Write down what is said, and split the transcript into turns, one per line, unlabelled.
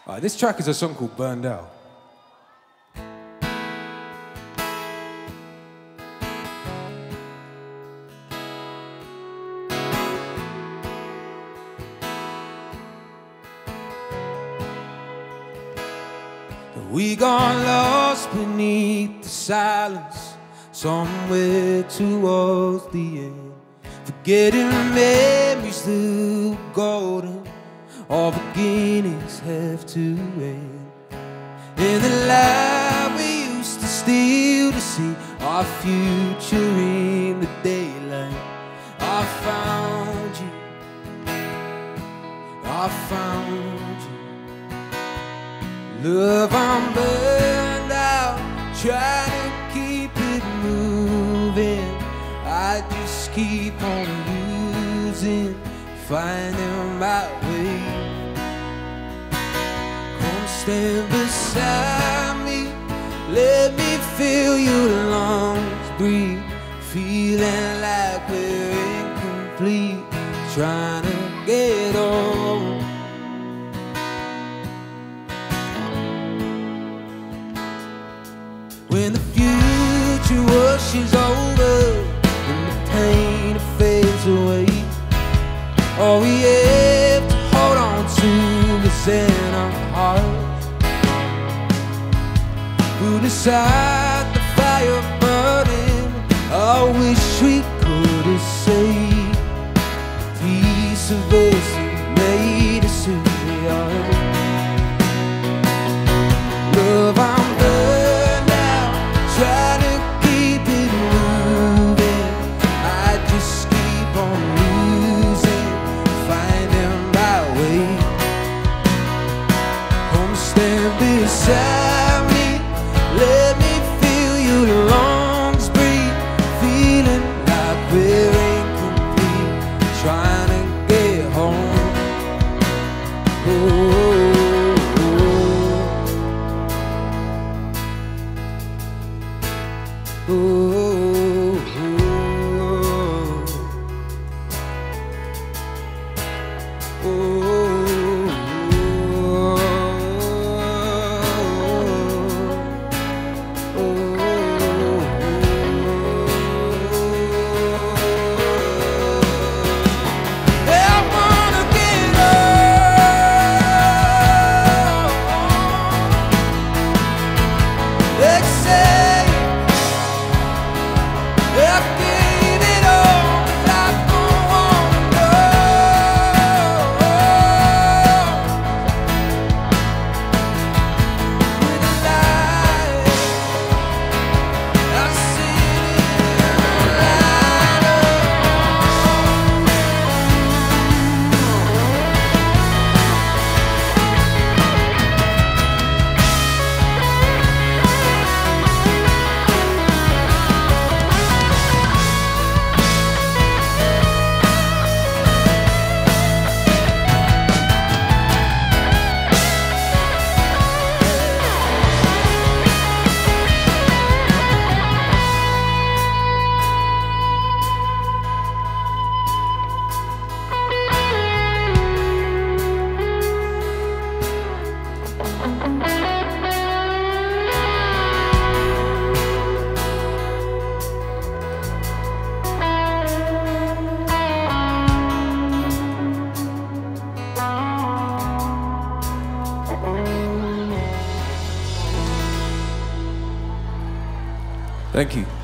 This track is a song called Burned Out. We got lost beneath the silence, somewhere towards the end, forgetting memories that were golden. All beginnings have to end. In the light we used to steal to see our future in the daylight. I found you, I found you. Love, I'm burned out, trying to keep it moving. I just keep on losing, finding my way. Come stand beside me, let me feel your lungs breathe. Feeling like we're incomplete, trying to get on. When the future washes over and the pain fades away, all we have to hold on to is in our hearts. Put aside the fire burning, I wish we could have saved a piece of us that made us who we are. Love, I'm burned out, trying to keep it moving. I just keep on losing, finding my way. Come stand beside me, let me feel your lungs breathe. Feeling like we're incomplete, trying to get home. Oh. Thank you.